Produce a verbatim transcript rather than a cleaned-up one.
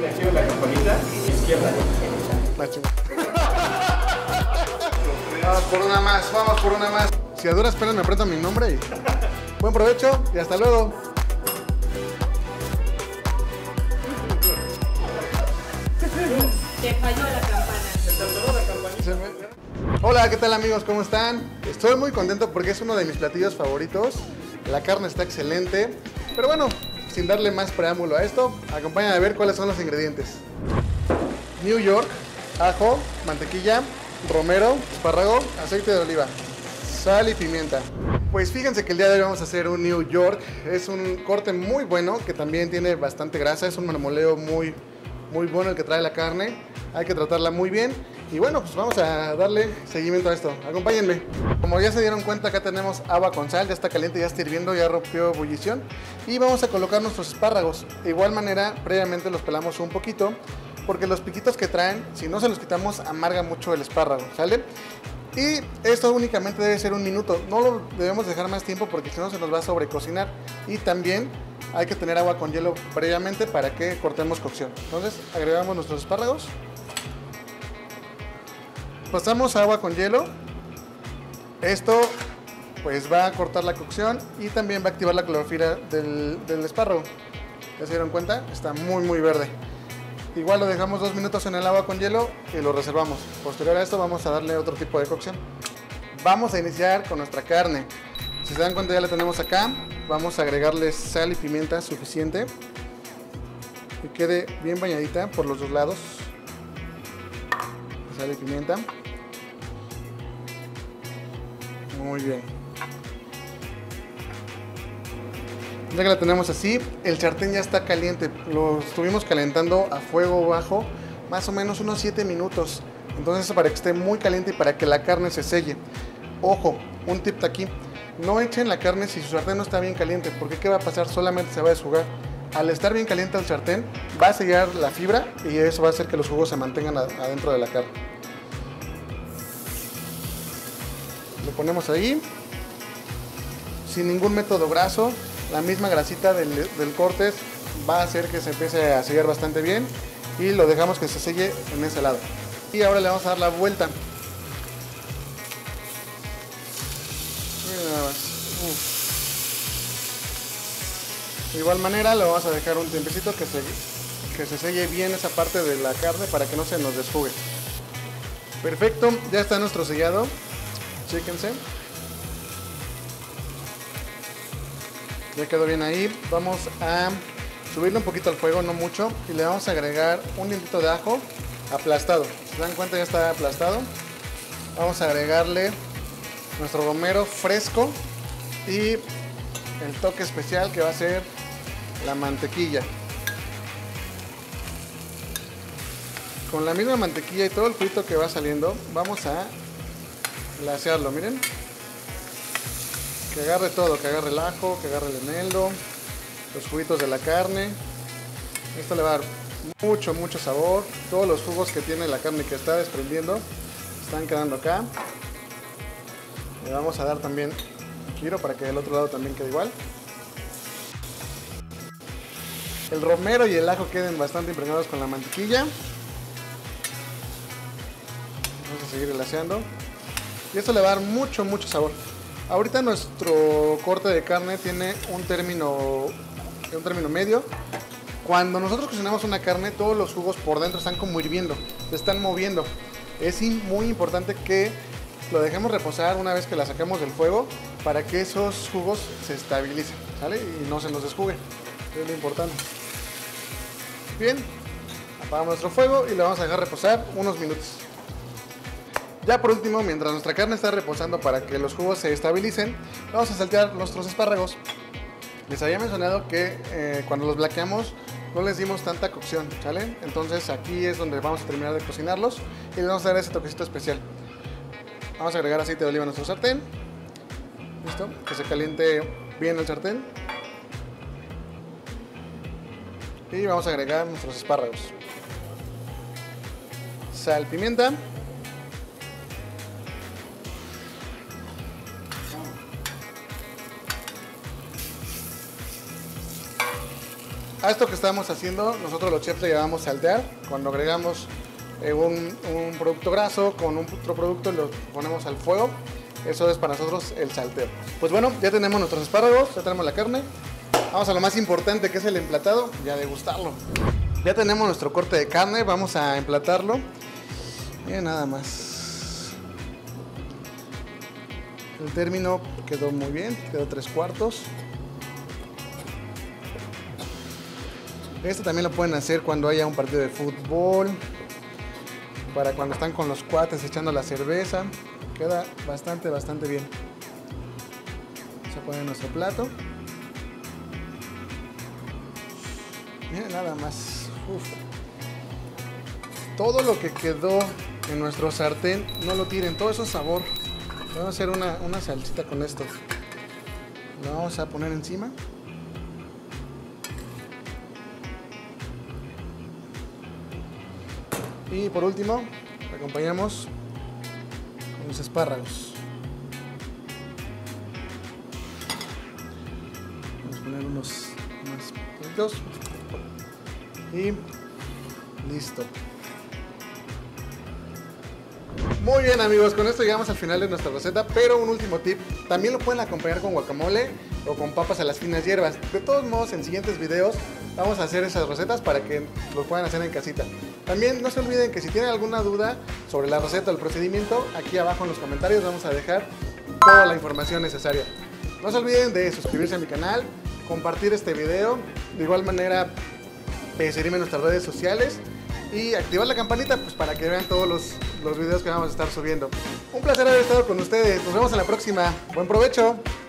Le activo la campanita izquierda. Vamos por una más, vamos por una más. Si a duras penas me aprieto mi nombre y... Buen provecho y hasta luego. Te falló la campana. Hola, ¿qué tal amigos? ¿Cómo están? Estoy muy contento porque es uno de mis platillos favoritos. La carne está excelente. Pero bueno, sin darle más preámbulo a esto, acompáñame a ver cuáles son los ingredientes. New York, ajo, mantequilla, romero, espárrago, aceite de oliva, sal y pimienta. Pues fíjense que el día de hoy vamos a hacer un New York. Es un corte muy bueno que también tiene bastante grasa. Es un marmoleo muy, muy bueno el que trae la carne. Hay que tratarla muy bien. Y bueno, pues vamos a darle seguimiento a esto. Acompáñenme. Como ya se dieron cuenta, acá tenemos agua con sal. Ya está caliente, ya está hirviendo, ya rompió ebullición. Y vamos a colocar nuestros espárragos. De igual manera, previamente los pelamos un poquito, porque los piquitos que traen, si no se los quitamos, amarga mucho el espárrago, ¿sale? Y esto únicamente debe ser un minuto. No lo debemos dejar más tiempo porque si no se nos va a sobrecocinar. Y también hay que tener agua con hielo previamente para que cortemos cocción. Entonces agregamos nuestros espárragos. Pasamos agua con hielo. Esto pues va a cortar la cocción y también va a activar la clorofila del, del espárrago. ¿Ya se dieron cuenta? Está muy muy verde. Igual lo dejamos dos minutos en el agua con hielo y lo reservamos. Posterior a esto vamos a darle otro tipo de cocción. Vamos a iniciar con nuestra carne. Si se dan cuenta ya la tenemos acá. Vamos a agregarle sal y pimienta suficiente. Que quede bien bañadita por los dos lados. Sal y pimienta. Muy bien. Ya que la tenemos así, el sartén ya está caliente. Lo estuvimos calentando a fuego bajo más o menos unos siete minutos. Entonces para que esté muy caliente y para que la carne se selle. Ojo, un tip de aquí. No echen la carne si su sartén no está bien caliente, porque ¿qué va a pasar? Solamente se va a desjugar. Al estar bien caliente el sartén, va a sellar la fibra y eso va a hacer que los jugos se mantengan adentro de la carne. Lo ponemos ahí, sin ningún método graso. La misma grasita del, del corte va a hacer que se empiece a sellar bastante bien y lo dejamos que se selle en ese lado. Y ahora le vamos a dar la vuelta. Miren nada más. Uf. De igual manera lo vamos a dejar un tiempecito que se, que se selle bien esa parte de la carne para que no se nos desjugue. Perfecto, ya está nuestro sellado. Chéquense. Ya quedó bien ahí. Vamos a subirle un poquito al fuego, no mucho. Y le vamos a agregar un dientito de ajo aplastado. Si se dan cuenta ya está aplastado. Vamos a agregarle nuestro romero fresco. Y el toque especial que va a ser la mantequilla. Con la misma mantequilla y todo el juguito que va saliendo, vamos a glasearlo, miren. Que agarre todo, que agarre el ajo, que agarre el eneldo, los juguitos de la carne. Esto le va a dar mucho, mucho sabor. Todos los jugos que tiene la carne que está desprendiendo están quedando acá. Le vamos a dar también un giro para que del otro lado también quede igual. El romero y el ajo queden bastante impregnados con la mantequilla. Vamos a seguir glaseando. Y esto le va a dar mucho, mucho sabor. Ahorita nuestro corte de carne tiene un término, un término medio. Cuando nosotros cocinamos una carne, todos los jugos por dentro están como hirviendo, se están moviendo. Es muy importante que lo dejemos reposar una vez que la sacamos del fuego para que esos jugos se estabilicen, ¿sale? Y no se nos desjugue. Es lo importante. Bien, apagamos nuestro fuego y lo vamos a dejar reposar unos minutos. Ya por último, mientras nuestra carne está reposando para que los jugos se estabilicen, vamos a saltear nuestros espárragos. Les había mencionado que eh, cuando los blanqueamos no les dimos tanta cocción, ¿sale? Entonces aquí es donde vamos a terminar de cocinarlos y les vamos a dar ese toquecito especial. Vamos a agregar aceite de oliva a nuestro sartén. Listo, que se caliente bien el sartén. Y vamos a agregar nuestros espárragos. Sal, pimienta. a esto que estamos haciendo, nosotros los chefs le llamamos saltear. Cuando agregamos eh, un, un producto graso con un otro producto, lo ponemos al fuego. Eso es para nosotros el salteo. Pues bueno, ya tenemos nuestros espárragos, ya tenemos la carne. Vamos a lo más importante, que es el emplatado, y a degustarlo. Ya tenemos nuestro corte de carne, vamos a emplatarlo. Y nada más. El término quedó muy bien, quedó tres cuartos. Esto también lo pueden hacer cuando haya un partido de fútbol, para cuando están con los cuates echando la cerveza. Queda bastante, bastante bien. Vamos a poner nuestro plato. Miren nada más. Uf. Todo lo que quedó en nuestro sartén, no lo tiren, todo eso es sabor. Vamos a hacer una, una salsita con esto. Lo vamos a poner encima. Y por último, acompañamos con los espárragos. Vamos a poner unos más poquitos. Y listo. Muy bien amigos, con esto llegamos al final de nuestra receta, pero un último tip, también lo pueden acompañar con guacamole o con papas a las finas hierbas. De todos modos, en siguientes videos vamos a hacer esas recetas para que lo puedan hacer en casita. También no se olviden que si tienen alguna duda sobre la receta o el procedimiento, aquí abajo en los comentarios vamos a dejar toda la información necesaria. No se olviden de suscribirse a mi canal, compartir este video, de igual manera seguirme en nuestras redes sociales y activar la campanita pues para que vean todos los, los videos que vamos a estar subiendo. Un placer haber estado con ustedes, nos vemos en la próxima, buen provecho.